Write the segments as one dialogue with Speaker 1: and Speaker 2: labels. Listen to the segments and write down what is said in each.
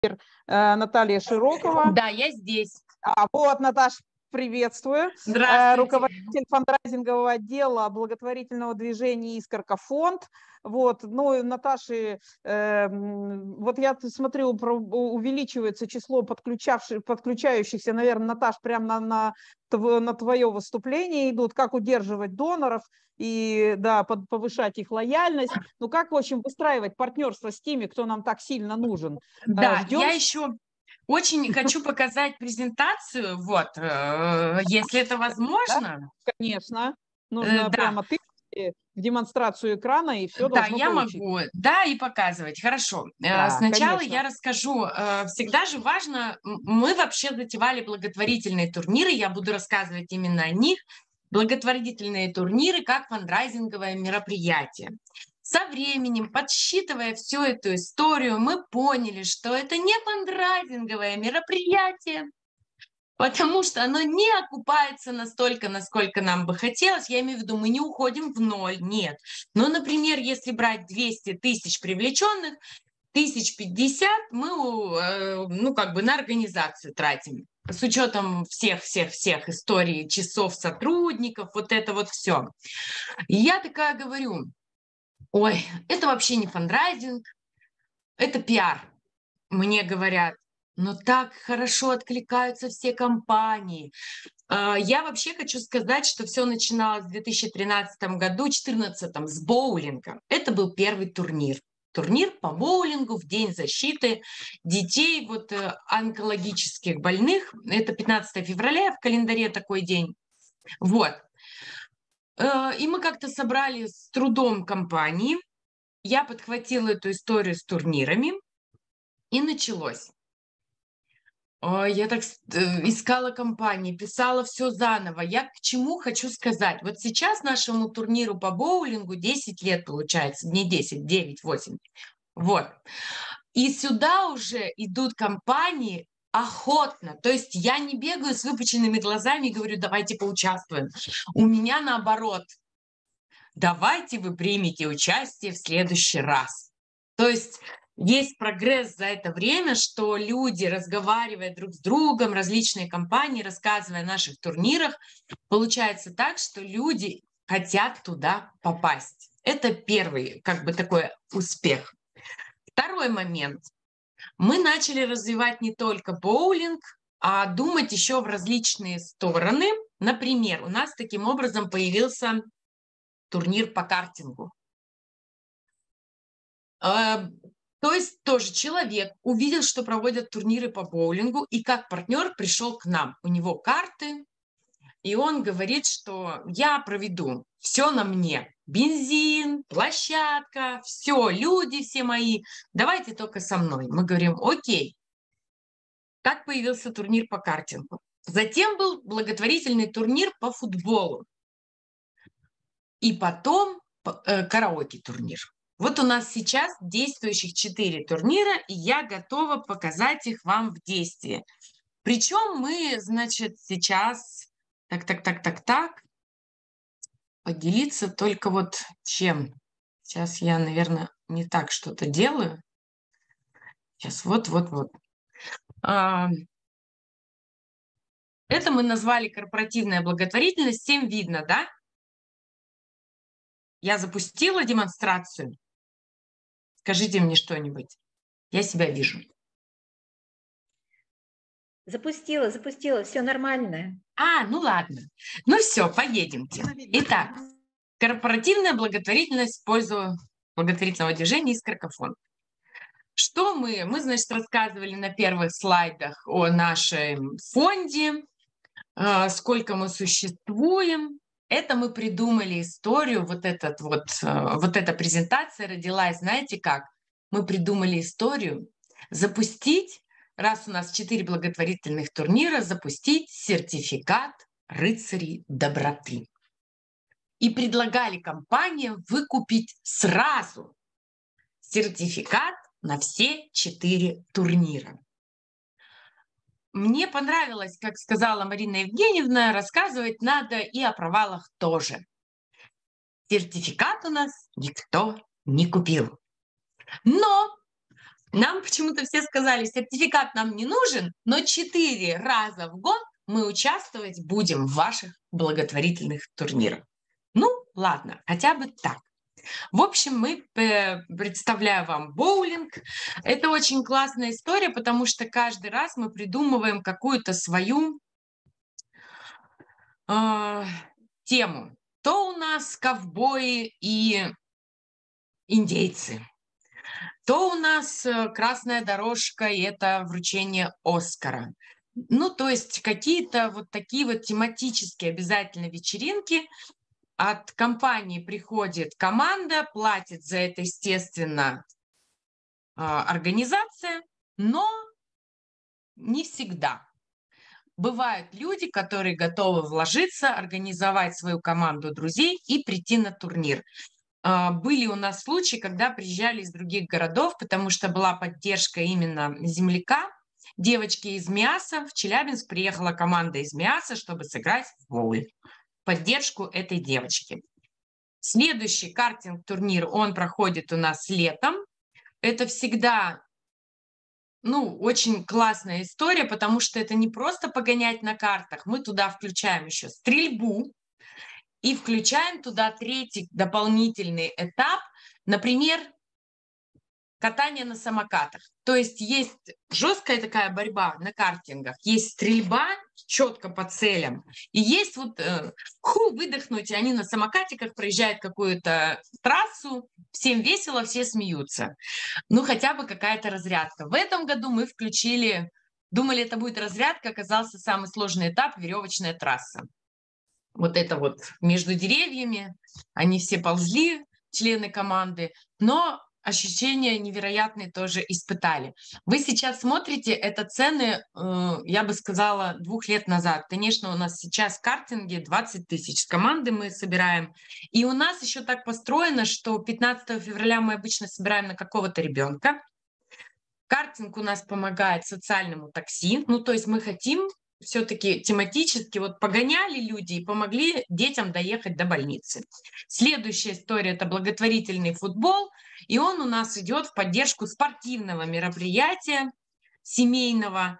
Speaker 1: Наталья Широкова.
Speaker 2: Да, я здесь.
Speaker 1: Вот, Наташа, приветствую.
Speaker 2: Здравствуйте.
Speaker 1: Руководитель фандрайзингового отдела благотворительного движения «Искорка фонд». Вот, ну, Наташи, вот я смотрю, увеличивается число подключающихся, наверное, Наташ, прямо на твое выступление идут, как удерживать доноров и, да, повышать их лояльность. Ну, как, в общем, выстраивать партнерство с теми, кто нам так сильно нужен?
Speaker 2: Да,
Speaker 1: Ждем.
Speaker 2: я еще очень хочу показать презентацию, вот, если это возможно.
Speaker 1: Да, конечно, нужно прямо ты демонстрацию экрана, и все должно получиться.
Speaker 2: Да, я могу, да, и показывать. Хорошо.
Speaker 1: Да,
Speaker 2: сначала
Speaker 1: конечно.
Speaker 2: я расскажу. Всегда же важно, мы вообще затевали благотворительные турниры, я буду рассказывать именно о них. Благотворительные турниры как фандрайзинговое мероприятие. Со временем, подсчитывая всю эту историю, мы поняли, что это не фандрайзинговое мероприятие, потому что оно не окупается настолько, насколько нам бы хотелось. Я имею в виду, мы не уходим в ноль, нет. Но, например, если брать 200 тысяч привлеченных, 1050 мы, ну, как бы на организацию тратим. С учетом всех историй, часов сотрудников, вот это вот все. И я такая говорю, ой, это вообще не фандрайзинг, это пиар. Мне говорят, но так хорошо откликаются все компании. Я вообще хочу сказать, что все начиналось в 2013 году, 2014 с боулинга. Это был первый турнир. Турнир по боулингу в День защиты детей, вот, онкологических больных. Это 15 февраля, в календаре такой день. Вот. И мы как-то собрали с трудом компании. Я подхватила эту историю с турнирами, и началось. Я так искала компании, писала все заново. Я к чему хочу сказать? Вот сейчас нашему турниру по боулингу 10 лет получается, не 10, 9, 8. Вот. И сюда уже идут компании охотно. То есть я не бегаю с выпученными глазами и говорю, давайте поучаствуем. У меня наоборот. Давайте вы примете участие в следующий раз. То есть есть прогресс за это время, что люди, разговаривая друг с другом, различные компании, рассказывая о наших турнирах, получается так, что люди хотят туда попасть. Это первый, как бы, такой успех. Второй момент. Мы начали развивать не только боулинг, а думать еще в различные стороны. Например, у нас таким образом появился турнир по картингу. То есть тоже человек увидел, что проводят турниры по боулингу, и как партнер пришел к нам. У него карты, и он говорит, что я проведу, все на мне. Бензин, площадка, все, люди все мои, давайте только со мной. Мы говорим, окей. Так появился турнир по картингу. Затем был благотворительный турнир по футболу. И потом караоке-турнир. Вот у нас сейчас действующих 4 турнира, и я готова показать их вам в действии. Причем мы, значит, сейчас... Так. Поделиться только вот чем. Сейчас я, наверное, не так что-то делаю. Сейчас вот. Это мы назвали корпоративная благотворительность. Всем видно, да? Я запустила демонстрацию. Скажите мне что-нибудь. Я себя вижу.
Speaker 3: Запустила, все нормально.
Speaker 2: Ну ладно. Ну все, поедемте. Итак, корпоративная благотворительность в пользу благотворительного движения «Искорка фонд». Что мы? Мы, значит, рассказывали на первых слайдах о нашем фонде, сколько мы существуем. Это мы придумали историю, вот эта презентация родилась, знаете как? Мы придумали историю запустить, раз у нас 4 благотворительных турнира, запустить сертификат рыцарей доброты. И предлагали компаниям выкупить сразу сертификат на все 4 турнира. Мне понравилось, как сказала Марина Евгеньевна, рассказывать надо и о провалах тоже. Сертификат у нас никто не купил. Но Нам почему-то все сказали, сертификат нам не нужен, но 4 раза в год мы участвовать будем в ваших благотворительных турнирах. Ну, ладно, хотя бы так. В общем, мы представляем вам боулинг. Это очень классная история, потому что каждый раз мы придумываем какую-то свою тему. То у нас ковбои и индейцы, то у нас красная дорожка, и это вручение Оскара. Ну, то есть какие-то вот такие вот тематические обязательно вечеринки. От компании приходит команда, платит за это, естественно, организация, но не всегда. Бывают люди, которые готовы вложиться, организовать свою команду друзей и прийти на турнир. Были у нас случаи, когда приезжали из других городов, потому что была поддержка именно земляка. Девочки из Миаса, в Челябинск приехала команда из Миаса, чтобы сыграть в боулинг. Поддержку этой девочки. Следующий картинг-турнир, он проходит у нас летом. Это всегда, очень классная история, потому что это не просто погонять на картах. Мы туда включаем еще стрельбу и включаем туда третий дополнительный этап, например, катание на самокатах. То есть есть жесткая такая борьба на картингах, есть стрельба четко по целям, и есть выдохнуть, и они на самокатиках проезжают какую-то трассу, всем весело, все смеются. Хотя бы какая-то разрядка. В этом году мы включили, думали, это будет разрядка, оказался самый сложный этап – веревочная трасса. Вот это вот между деревьями, они все ползли, члены команды, но ощущения невероятные тоже испытали. Вы сейчас смотрите, это цены, я бы сказала, 2 лет назад. Конечно, у нас сейчас в картинге 20 тысяч с команды мы собираем. И у нас еще так построено, что 15 февраля мы обычно собираем на какого-то ребенка. Картинг у нас помогает социальному такси. То есть мы хотим все-таки тематически погоняли люди и помогли детям доехать до больницы. Следующая история – это благотворительный футбол, и он у нас идет в поддержку спортивного мероприятия, семейного,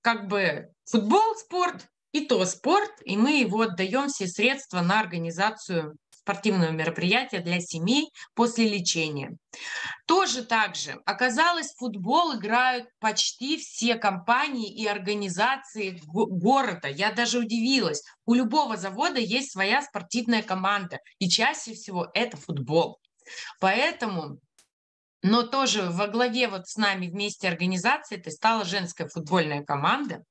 Speaker 2: футбол, спорт, и то спорт, и мы его отдаем все средства на организацию спортивного мероприятия для семей после лечения. Тоже так же. Оказалось, в футбол играют почти все компании и организации города. Я даже удивилась. У любого завода есть своя спортивная команда, и чаще всего это футбол. Поэтому, но тоже во главе с нами вместе организации это стала женская футбольная команда,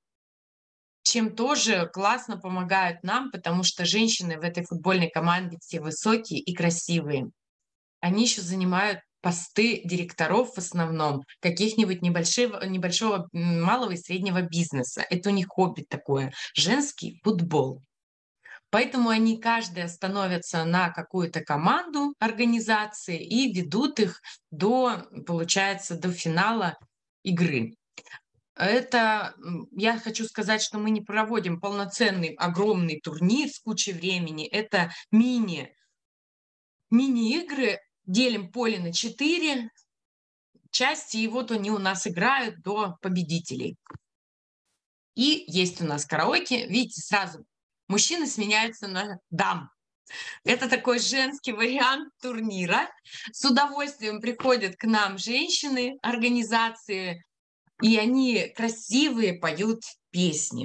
Speaker 2: чем тоже классно помогают нам, потому что женщины в этой футбольной команде все высокие и красивые. Они еще занимают посты директоров в основном каких-нибудь небольшого, малого и среднего бизнеса. Это у них хобби такое, женский футбол. Поэтому они каждая становятся на какую-то команду организации и ведут их получается, до финала игры. Я хочу сказать, что мы не проводим полноценный огромный турнир с кучей времени. Это мини-игры. Делим поле на 4 части, и они у нас играют до победителей. И есть у нас караоке. Видите, сразу мужчины сменяются на дам. Это такой женский вариант турнира. С удовольствием приходят к нам женщины, организации, и они красивые поют песни.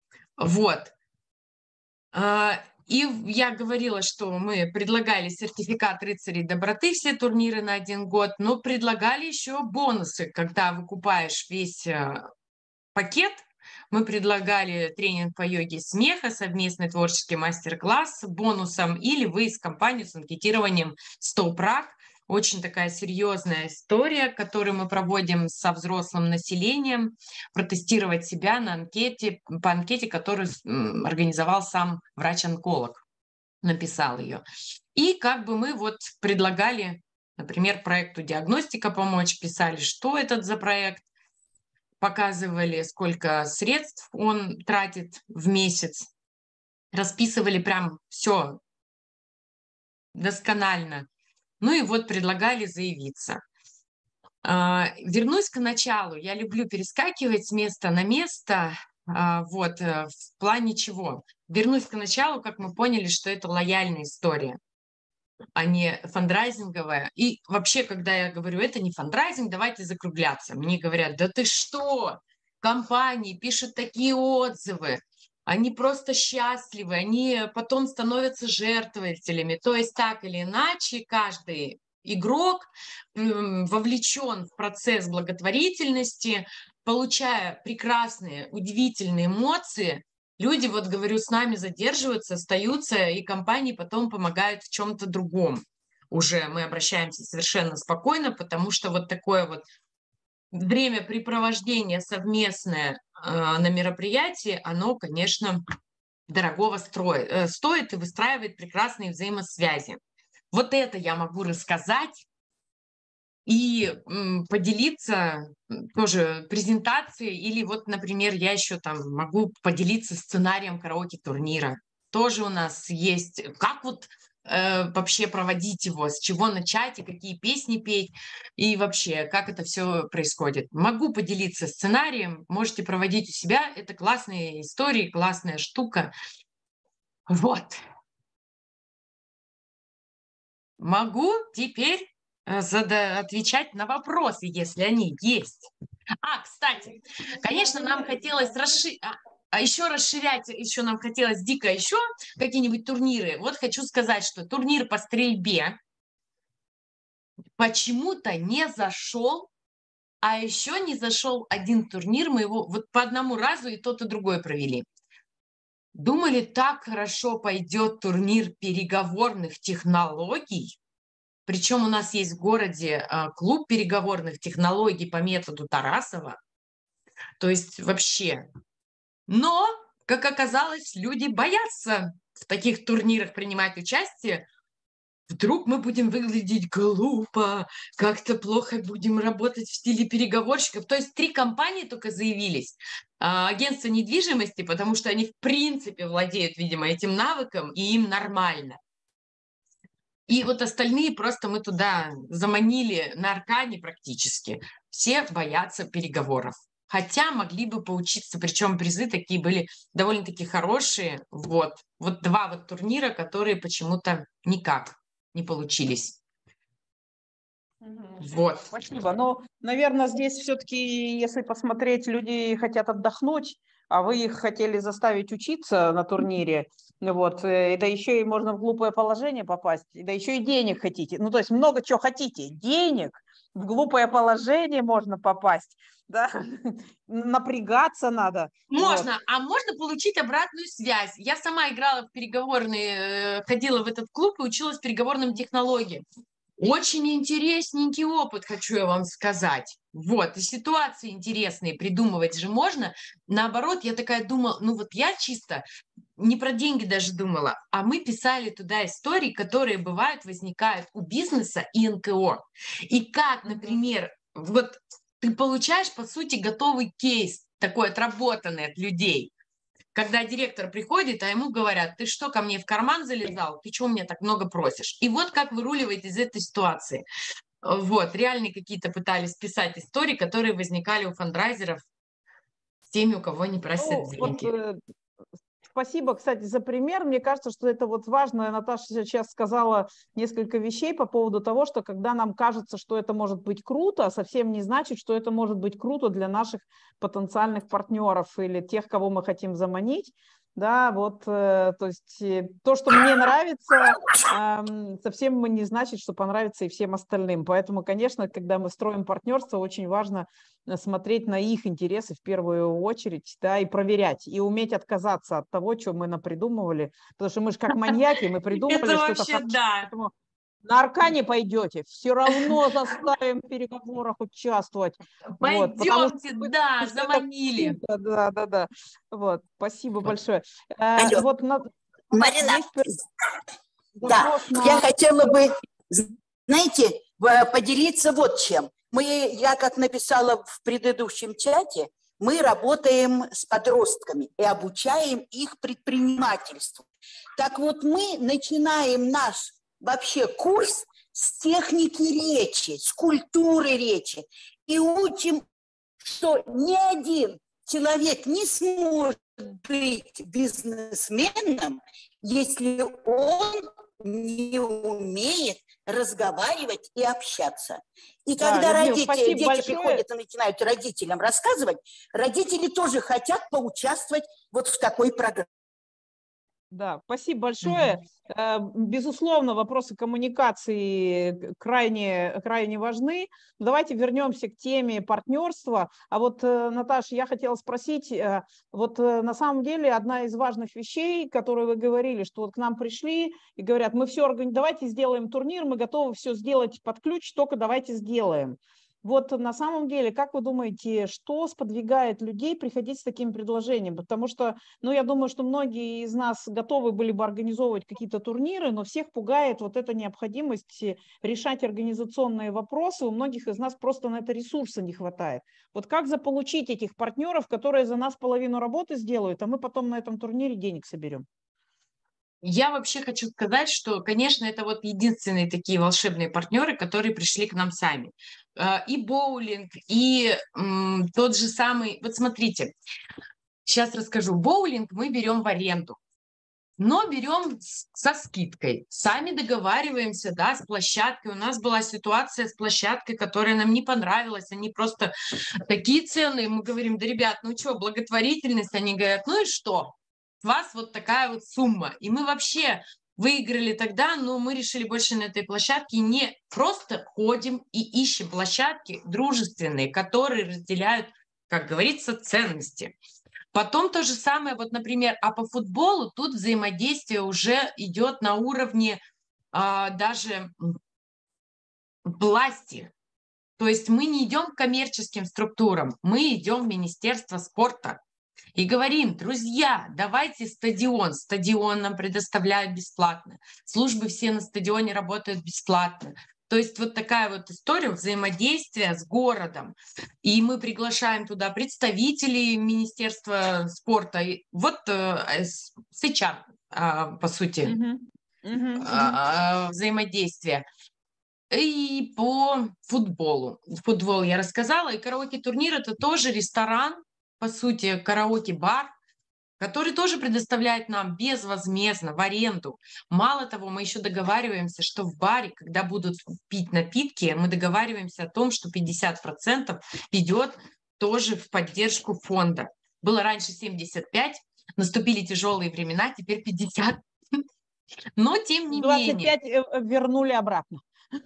Speaker 2: И я говорила, что мы предлагали сертификат рыцарей доброты, все турниры на 1 год, но предлагали еще бонусы, когда выкупаешь весь пакет. Мы предлагали тренинг по йоге смеха, совместный творческий мастер-класс с бонусом, или выезд в компанию с анкетированием «Стоп-рак». Очень такая серьезная история, которую мы проводим со взрослым населением, протестировать себя по анкете, которую организовал сам врач-онколог, написал ее. И мы предлагали, например, проекту «Диагностика» помочь, писали, что это за проект, показывали, сколько средств он тратит в месяц, расписывали прям все досконально. И предлагали заявиться. Вернусь к началу. Я люблю перескакивать с места на место. Вот, в плане чего? Вернусь к началу, как мы поняли, что это лояльная история, а не фандрайзинговая. И вообще, когда я говорю, это не фандрайзинг, давайте закругляться. Мне говорят, да ты что? Компании пишут такие отзывы, они просто счастливы, они потом становятся жертвователями. То есть так или иначе каждый игрок вовлечен в процесс благотворительности, получая прекрасные, удивительные эмоции. Люди, вот говорю, с нами задерживаются, остаются, и компании потом помогают в чем-то другом. Уже мы обращаемся совершенно спокойно, потому что вот такое вот времяпрепровождение совместное на мероприятии, оно, конечно, дорогого стоит и выстраивает прекрасные взаимосвязи. Вот это я могу рассказать и поделиться тоже презентацией. Или вот, например, я еще там могу поделиться сценарием караоке-турнира. Тоже у нас есть. Как вот вообще проводить его, с чего начать и какие песни петь, и вообще, как это все происходит. Могу поделиться сценарием, можете проводить у себя. Это классные истории, классная штука. Вот. Могу теперь отвечать на вопросы, если они есть. Кстати, конечно, нам хотелось еще расширять, еще нам хотелось дико еще какие-нибудь турниры. Вот хочу сказать, что турнир по стрельбе почему-то не зашел, а еще не зашел один турнир, мы его вот по одному разу и тот, и другой провели. Думали, так хорошо пойдет турнир переговорных технологий. Причем у нас есть в городе клуб переговорных технологий по методу Тарасова. То есть вообще. Но, как оказалось, люди боятся в таких турнирах принимать участие. Вдруг мы будем выглядеть глупо, как-то плохо будем работать в стиле переговорщиков. То есть 3 компании только заявились. Агентство недвижимости, потому что они в принципе владеют, видимо, этим навыком, и им нормально. И вот остальные просто мы туда заманили на Аркане практически. Все боятся переговоров. Хотя могли бы поучиться, причем призы такие были довольно-таки хорошие. Вот 2 вот турнира, которые почему-то никак не получились. Вот.
Speaker 1: Спасибо. Но, наверное, здесь все-таки, если посмотреть, люди хотят отдохнуть, а вы их хотели заставить учиться на турнире, вот, и да еще и можно в глупое положение попасть, и да еще и денег хотите. Ну, то есть много чего хотите. Денег, в глупое положение можно попасть, да, напрягаться надо.
Speaker 2: Можно,
Speaker 1: вот.
Speaker 2: а можно получить обратную связь. Я сама играла в переговорные, ходила в этот клуб и училась переговорным технологиям. Очень интересненький опыт, хочу я вам сказать. Вот, и ситуации интересные придумывать же можно. Наоборот, я такая думала, ну вот я чисто не про деньги даже думала, а мы писали туда истории, которые бывают, возникают у бизнеса и НКО. И как, например, вот ты получаешь, по сути, готовый кейс, такой отработанный от людей. Когда директор приходит, а ему говорят, ты что, ко мне в карман залезал? Ты чего мне так много просишь? И вот как выруливать из этой ситуации. Вот, реальные какие-то пытались писать истории, которые возникали у фандрайзеров с теми, у кого не просят деньги.
Speaker 1: Спасибо, кстати, за пример. Мне кажется, что это вот важно. Наташа сейчас сказала несколько вещей по поводу того, что когда нам кажется, что это может быть круто, совсем не значит, что это может быть круто для наших потенциальных партнеров или тех, кого мы хотим заманить. Да, вот, то есть то, что мне нравится, совсем не значит, что понравится и всем остальным. Поэтому, конечно, когда мы строим партнерство, очень важно смотреть на их интересы в первую очередь, да, и проверять, и уметь отказаться от того, что мы напридумывали, потому что мы же как маньяки, мы придумали что-то
Speaker 2: вообще, да.
Speaker 1: Поэтому на Аркане пойдете, все равно заставим в переговорах участвовать.
Speaker 2: Пойдемте, вот, да, заманили.
Speaker 1: Да. Вот, спасибо большое.
Speaker 4: Вот, Марина, да, я хотела бы, знаете, поделиться вот чем. Я, как написала в предыдущем чате, мы работаем с подростками и обучаем их предпринимательству. Так вот, мы начинаем наш вообще курс с техники речи, с культуры речи. И учим, что ни один человек не сможет быть бизнесменом, если он не умеет разговаривать и общаться. И когда
Speaker 1: Людмила,
Speaker 4: дети
Speaker 1: большое.
Speaker 4: приходят и начинают родителям рассказывать, родители тоже хотят поучаствовать вот в такой программе.
Speaker 1: Да, спасибо большое. Безусловно, вопросы коммуникации крайне важны. Давайте вернемся к теме партнерства. А вот, Наташа, я хотела спросить, вот на самом деле одна из важных вещей, которые вы говорили, что вот к нам пришли и говорят, мы все давайте сделаем турнир, мы готовы все сделать под ключ, только давайте сделаем. Вот на самом деле, как вы думаете, что сподвигает людей приходить с таким предложением? Потому что, ну, я думаю, что многие из нас готовы были бы организовывать какие-то турниры, но всех пугает вот эта необходимость решать организационные вопросы. У многих из нас просто на это ресурса не хватает. Вот как заполучить этих партнеров, которые за нас половину работы сделают, а мы потом на этом турнире денег соберем?
Speaker 2: Я вообще хочу сказать, что, конечно, это вот единственные такие волшебные партнеры, которые пришли к нам сами. И боулинг, и тот же самый... Вот смотрите, сейчас расскажу. Боулинг мы берем в аренду, но берем со скидкой. Сами договариваемся, да, с площадкой. У нас была ситуация с площадкой, которая нам не понравилась. Они просто такие цены. Мы говорим, да, ребят, ну что, благотворительность? Они говорят, ну и что? У вас вот такая вот сумма. И мы вообще выиграли тогда, но мы решили больше на этой площадке не просто ходим и ищем площадки дружественные, которые разделяют, как говорится, ценности. Потом то же самое, вот, например, а по футболу тут взаимодействие уже идет на уровне даже власти. То есть мы не идем к коммерческим структурам, мы идем в Министерство спорта. И говорим, друзья, давайте стадион. Стадион нам предоставляют бесплатно. Службы все на стадионе работают бесплатно. То есть вот такая вот история взаимодействия с городом. И мы приглашаем туда представителей Министерства спорта. И вот сейчас, по сути, взаимодействие. И по футболу. Футбол я рассказала. И караоке-турнир – это тоже ресторан, по сути, караоке-бар, который тоже предоставляет нам безвозмездно в аренду. Мало того, мы еще договариваемся, что в баре, когда будут пить напитки, мы договариваемся о том, что 50% идет тоже в поддержку фонда. Было раньше 75, наступили тяжелые времена, теперь 50. Но тем не
Speaker 1: 25
Speaker 2: менее.
Speaker 1: вернули обратно.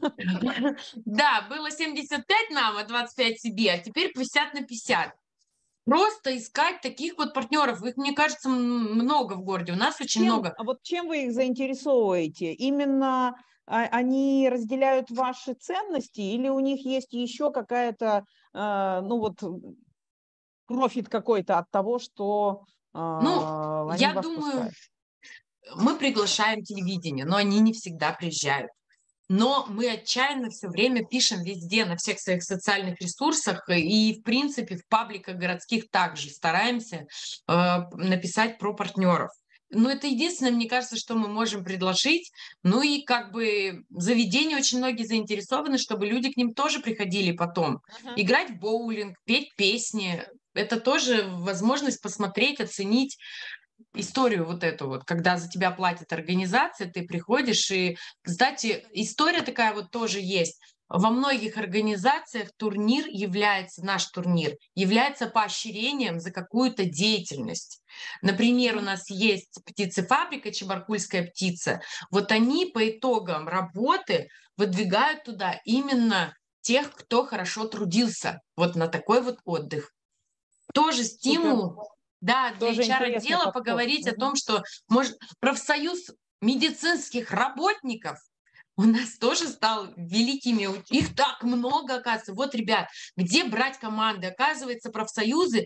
Speaker 2: Да, было 75 нам, а 25 себе, а теперь 50 на 50. Просто искать таких вот партнеров. Их, мне кажется, много в городе. У нас очень много.
Speaker 1: А вот чем вы их заинтересовываете? Именно они разделяют ваши ценности или у них есть еще какая-то, ну вот, профит какой-то от того, что они
Speaker 2: я
Speaker 1: вас
Speaker 2: думаю,
Speaker 1: пускают?
Speaker 2: Мы приглашаем телевидение, но они не всегда приезжают. Но мы отчаянно все время пишем везде, на всех своих социальных ресурсах и, в принципе, в пабликах городских также стараемся написать про партнеров. Но это единственное, мне кажется, что мы можем предложить. Ну и как бы заведения очень многие заинтересованы, чтобы люди к ним тоже приходили потом. Играть в боулинг, петь песни. Это тоже возможность посмотреть, оценить историю вот эту вот, когда за тебя платит организация, ты приходишь, и, кстати, история такая вот тоже есть. Во многих организациях турнир является, наш турнир, является поощрением за какую-то деятельность. Например, у нас есть птицефабрика, Чебаркульская птица. Вот они по итогам работы выдвигают туда именно тех, кто хорошо трудился вот на такой вот отдых. Тоже стимул. Да, для HR-отдела поговорить о том, что может, профсоюз медицинских работников у нас тоже стал великими. Их так много, оказывается. Вот, ребят, где брать команды? Оказывается, профсоюзы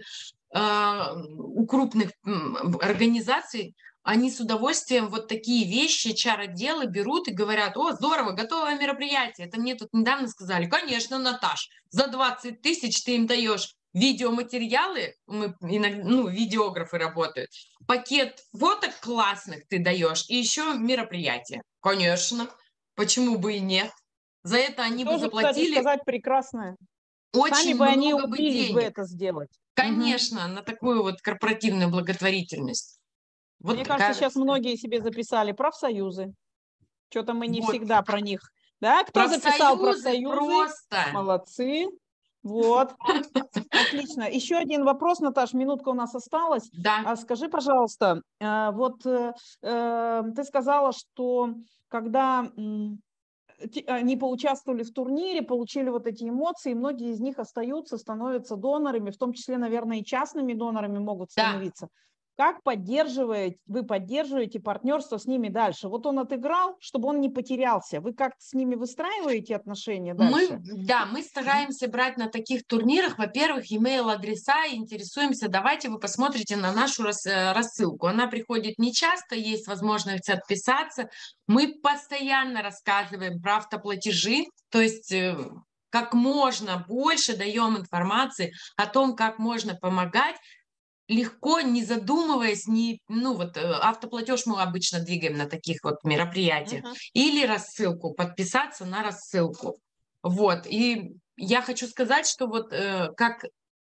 Speaker 2: у крупных организаций, они с удовольствием вот такие вещи, HR-отделы берут и говорят, о, здорово, готовое мероприятие. Это мне тут недавно сказали, конечно, Наташ, за 20 тысяч ты им даешь видеоматериалы, видеографы работают, пакет фоток классных ты даешь, и еще мероприятие. Конечно, почему бы и нет? За это они бы
Speaker 1: тоже, кстати,
Speaker 2: заплатили
Speaker 1: сказать прекрасное. Сами
Speaker 2: очень
Speaker 1: бы они
Speaker 2: много бы
Speaker 1: убились бы
Speaker 2: денег.
Speaker 1: это сделать.
Speaker 2: Конечно, на такую вот корпоративную благотворительность. Вот
Speaker 1: Мне кажется, сейчас
Speaker 2: кажется.
Speaker 1: многие себе записали профсоюзы. Что-то мы не
Speaker 2: Вот.
Speaker 1: всегда про них. Да, кто записал профсоюзы?
Speaker 2: Просто.
Speaker 1: Молодцы. Вот. Отлично. Еще один вопрос, Наташ, минутка у нас осталась.
Speaker 2: Да.
Speaker 1: Скажи, пожалуйста, вот ты сказала, что когда они поучаствовали в турнире, получили вот эти эмоции, многие из них остаются, становятся донорами, в том числе, наверное, и частными донорами могут становиться. Как вы поддерживаете партнерство с ними дальше? Вот он отыграл, чтобы он не потерялся. Вы как-то с ними выстраиваете отношения дальше?
Speaker 2: Мы стараемся брать на таких турнирах, во-первых, email-адреса, интересуемся, давайте вы посмотрите на нашу рассылку. Она приходит нечасто, есть возможность отписаться. Мы постоянно рассказываем про автоплатежи, то есть как можно больше даем информации о том, как можно помогать, легко, не задумываясь, автоплатеж мы обычно двигаем на таких вот мероприятиях, или рассылку, подписаться на рассылку. Вот, и я хочу сказать, что вот как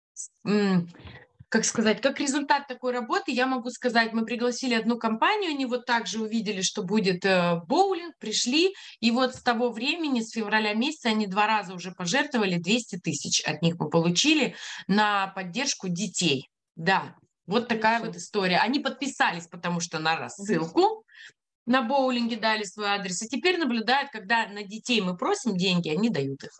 Speaker 2: результат такой работы, я могу сказать, мы пригласили одну компанию, они вот также увидели, что будет боулинг, пришли, и вот с того времени, с февраля месяца, они 2 раза уже пожертвовали, 200 тысяч от них мы получили на поддержку детей. Да, вот такая вот история. Они подписались, потому что на рассылку на боулинге дали свой адрес, и теперь наблюдают, когда на детей мы просим деньги, они дают их.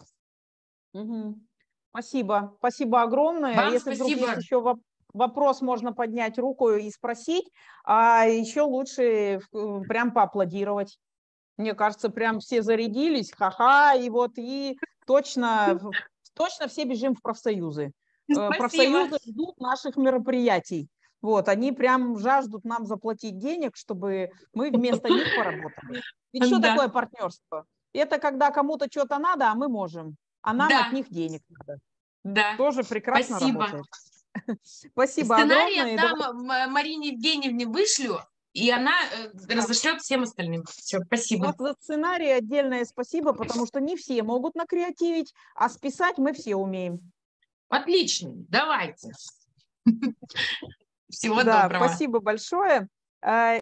Speaker 1: Спасибо. Спасибо огромное.
Speaker 2: Вам
Speaker 1: Если
Speaker 2: спасибо.
Speaker 1: вдруг есть еще вопрос, можно поднять руку и спросить, а еще лучше прям поаплодировать. Мне кажется, прям все зарядились, ха-ха, и точно все бежим в профсоюзы.
Speaker 2: Спасибо.
Speaker 1: Профсоюзы ждут наших мероприятий. Вот, они прям жаждут нам заплатить денег, чтобы мы вместо них поработали. Ведь что такое партнерство? Это когда кому-то что-то надо, а мы можем, а нам от них денег надо.
Speaker 2: Да.
Speaker 1: Тоже прекрасно работает. Спасибо
Speaker 2: Сценарий
Speaker 1: огромное.
Speaker 2: отдам Марине Евгеньевне, вышлю, и она разошлет всем остальным. Все, спасибо.
Speaker 1: Вот за сценарий отдельное спасибо, потому что не все могут накреативить, а списать мы все умеем.
Speaker 2: Отлично, давайте. Всего доброго.
Speaker 1: Спасибо большое.